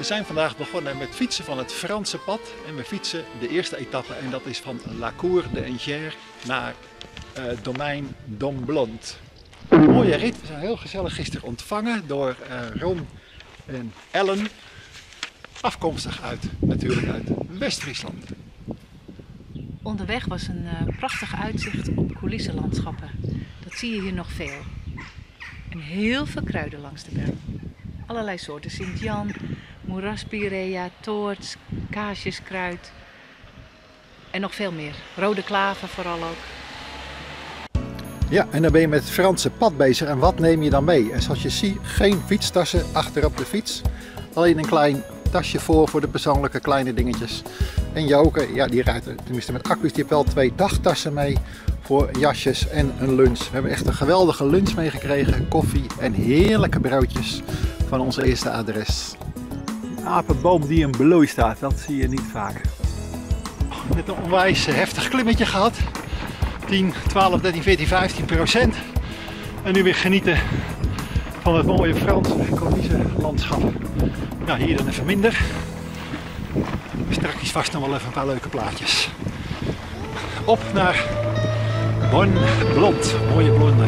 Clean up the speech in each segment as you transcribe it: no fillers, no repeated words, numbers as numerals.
We zijn vandaag begonnen met fietsen van het Franse pad en we fietsen de eerste etappe en dat is van La Cour de Enghien naar domein Domblond. Een mooie rit, we zijn heel gezellig gisteren ontvangen door Ron en Ellen, afkomstig natuurlijk uit West-Friesland. Onderweg was een prachtig uitzicht op coulissenlandschappen. Dat zie je hier nog veel. En heel veel kruiden langs de berg. Allerlei soorten Sint-Jan, moeraspirea, toorts, kaasjeskruid en nog veel meer. Rode klaver vooral ook. Ja, en dan ben je met het Franse pad bezig en wat neem je dan mee? En zoals je ziet, geen fietstassen achter op de fiets. Alleen een klein tasje voor de persoonlijke kleine dingetjes. En Joke, ja, die rijdt tenminste met accu's, die heeft wel 2 dagtassen mee voor jasjes en een lunch. We hebben echt een geweldige lunch meegekregen, koffie en heerlijke broodjes van onze eerste adres. Een apenboom die in bloei staat, dat zie je niet vaak. Net een onwijs heftig klimmetje gehad. 10, 12, 13, 14, 15%. En nu weer genieten van het mooie Franse coulissenlandschap. Nou, hier dan even minder. Straks vast nog wel even een paar leuke plaatjes. Op naar Domblond, mooie blonde.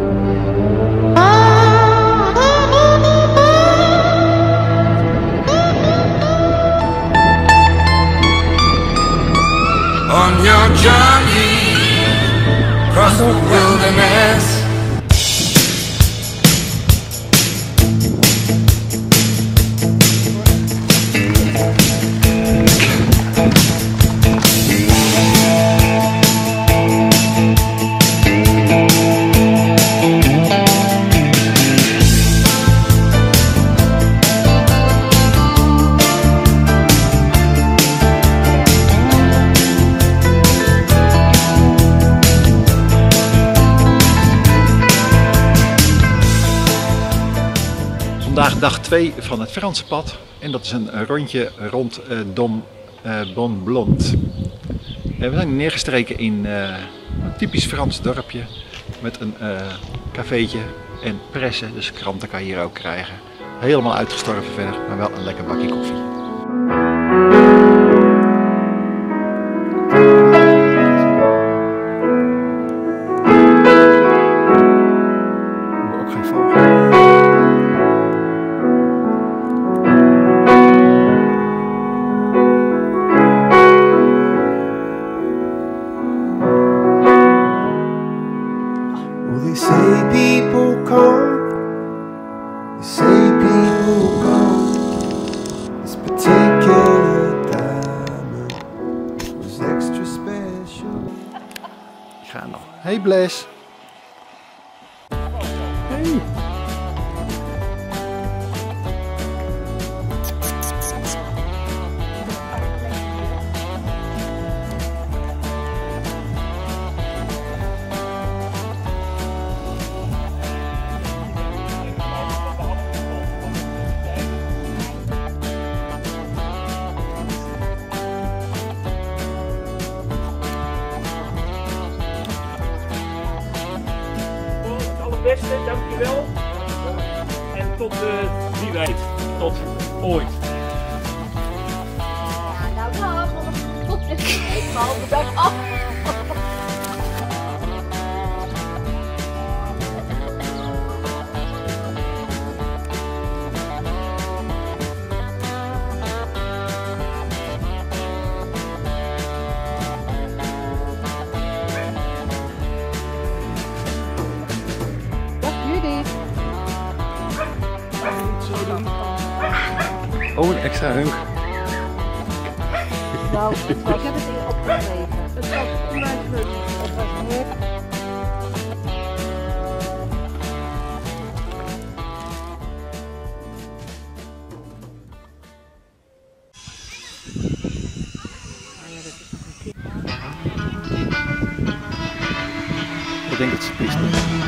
On your journey across the wilderness. Vandaag dag 2 van het Franse pad en dat is een rondje rond Domblond. We zijn neergestreken in een typisch Frans dorpje met een cafeetje en pressen, dus kranten kan je hier ook krijgen. Helemaal uitgestorven verder, maar wel een lekker bakje koffie. Ook geen vogel. They say people come, they say people go. This particular diamond was extra special. Ik ga nog. Hey Blaise. Hey. Beste, dankjewel. En tot wie weet, tot ooit. Ja, nou dag. Ik val de dag af. Oh, een extra hunk. Nou, ik heb het hier opgegeven. Het was onwijs leuk. Het was heerlijk. Ik denk dat ze pist.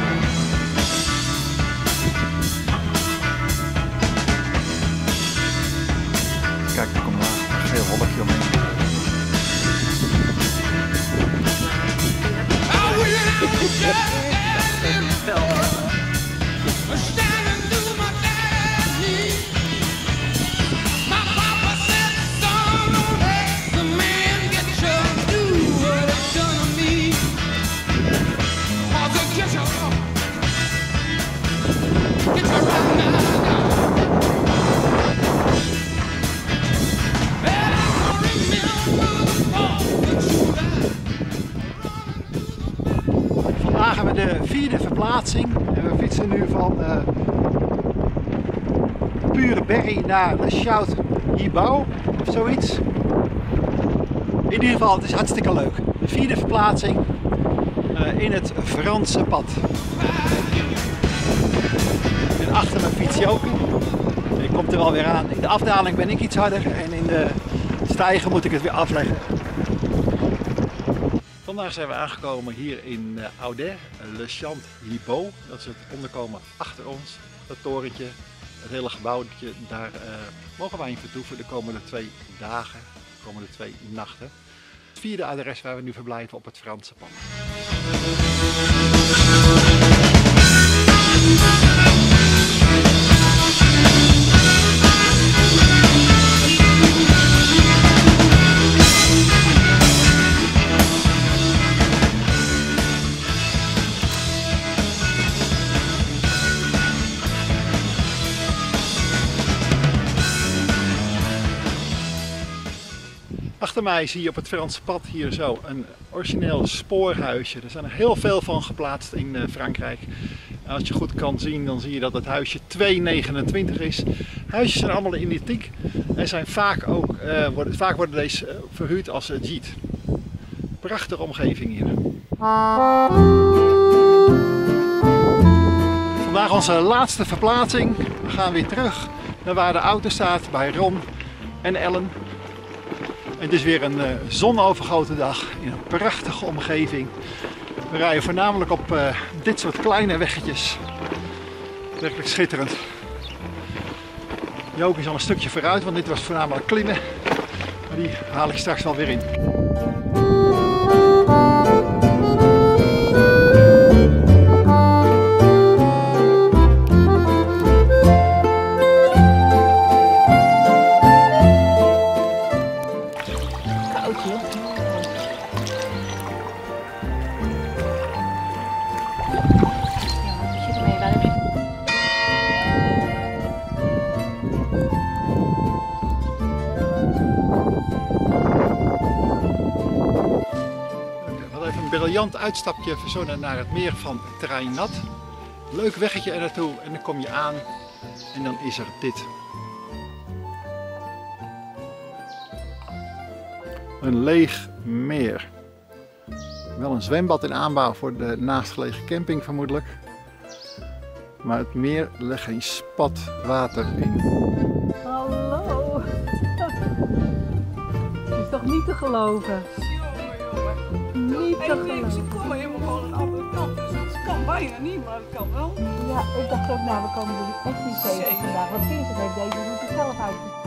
Kijk, er komt een geel wolkje omheen. Standing through my dad's knee. My van Pure Berry naar Le Chout Hibou of zoiets. In ieder geval, het is hartstikke leuk. De 4e verplaatsing in het Franse pad. En achter me fiets Jokie. Ik kom er wel weer aan. In de afdaling ben ik iets harder en in de stijgen moet ik het weer afleggen. Vandaag zijn we aangekomen hier in Auder, Le Chout Hibou. Dat is het onderkomen achter ons, dat torentje, het hele gebouwtje. Daar mogen wij in vertoeven de komende 2 dagen, de komende 2 nachten. Het 4e adres waar we nu verblijven op het Franse pad. Achter mij zie je op het Franse pad hier zo een origineel spoorhuisje. Er zijn er heel veel van geplaatst in Frankrijk. Als je goed kan zien, dan zie je dat het huisje 229 is. Huisjes zijn allemaal identiek en zijn vaak worden deze verhuurd als gîte. Prachtige omgeving hier. Vandaag onze laatste verplaatsing. We gaan weer terug naar waar de auto staat bij Ron en Ellen. Het is weer een zonovergoten dag in een prachtige omgeving. We rijden voornamelijk op dit soort kleine weggetjes. Werkelijk schitterend. Jook is al een stukje vooruit, want dit was voornamelijk klimmen. Maar die haal ik straks wel weer in. Een briljant uitstapje verzonnen naar het meer van Trainat. Leuk weggetje er naartoe en dan kom je aan en dan is er dit. Een leeg meer. Wel een zwembad in aanbouw voor de naastgelegen camping vermoedelijk. Maar het meer legt geen spat water in. Hallo. Het is toch niet te geloven? Niet te geloven. Ze komen helemaal gewoon aan de andere kant, dus dat kan bijna niet, maar het kan wel. Ja, ik dacht ook, nou, we komen jullie echt niet tegen vandaag. Want Vincent heeft deze route zelf uitgezocht.